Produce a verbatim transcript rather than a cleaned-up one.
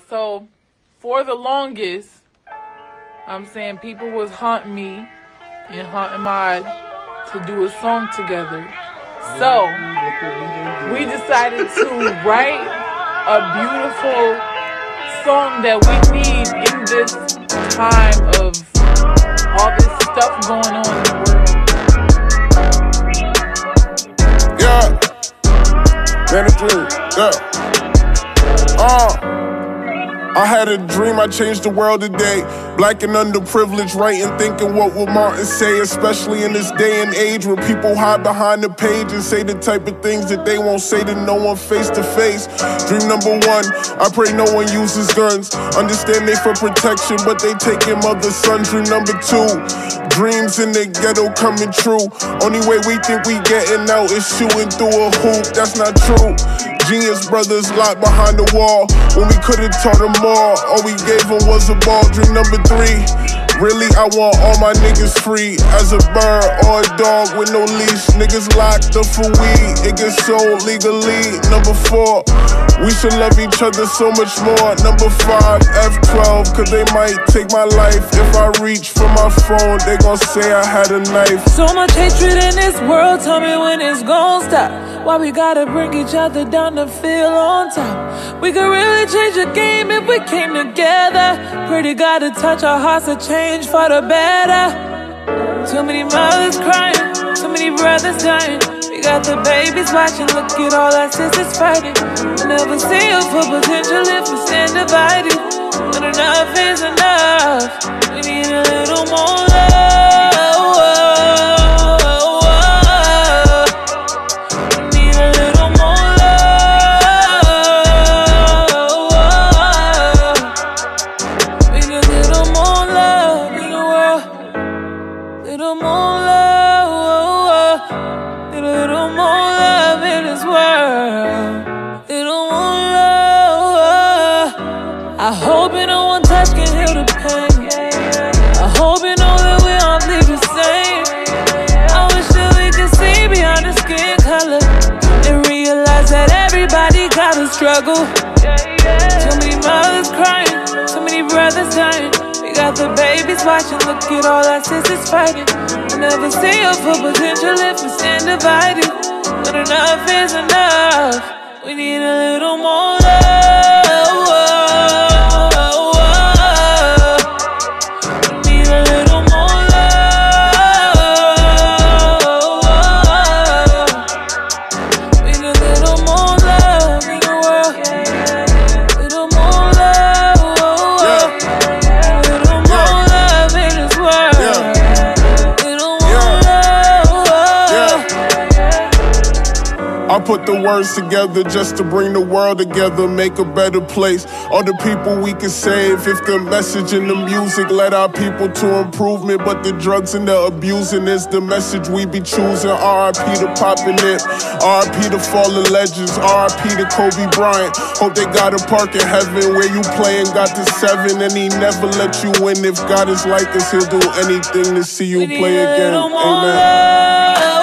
So, for the longest, I'm saying people was haunting me and haunting my to do a song together. So, we decided to write a beautiful song that we need in this time of all this stuff going on in the world. Yeah, man, a dream, yeah. Uh, I had a dream, I changed the world today. Black and underprivileged, writing, thinking what would Martin say, especially in this day and age where people hide behind the page and say the type of things that they won't say to no one face to face. Dream number one, I pray no one uses guns. Understand they for protection, but they taking mother sons. Dream number two, dreams in the ghetto coming true. Only way we think we getting out is shooting through a hoop. That's not true. Genius brothers locked behind the wall when we could've taught them all. All we gave them was a ball. Dream number three, really I want all my niggas free. As a bird or a dog with no leash. Niggas locked up for weed, it gets sold legally. Number four, we should love each other so much more. Number five, F twelve, cause they might take my life. If I reach for my phone, they gon' say I had a knife. So much hatred in this world, tell me when it's gon' stop. Why we gotta bring each other down to feel on top? We could really change the game if we came together. Pretty God to touch our hearts to change for the better. Too many mothers crying, too many brothers dying. We got the babies watching, look at all our sisters fighting. We'll never see a full potential if we stand divided. But enough is enough, we need a little more love. I hope you know one touch can heal the pain. I hope you know that we all bleed the same. I wish that we could see beyond the skin color and realize that everybody gotta struggle. Too many mothers crying, too many brothers dying. We got the babies watching, look at all our sisters fighting. We'll never see a full potential if we stand divided. But enough is enough, we need a little more love. I put the words together just to bring the world together, make a better place. All the people we can save if the message and the music led our people to improvement. But the drugs and the abusing is the message we be choosing. R I P to poppin' it, R I P to fallen legends, R I P to Kobe Bryant. Hope they got a park in heaven where you play and got the seven. And he never let you win. If God is like us, he'll do anything to see you play again. Amen.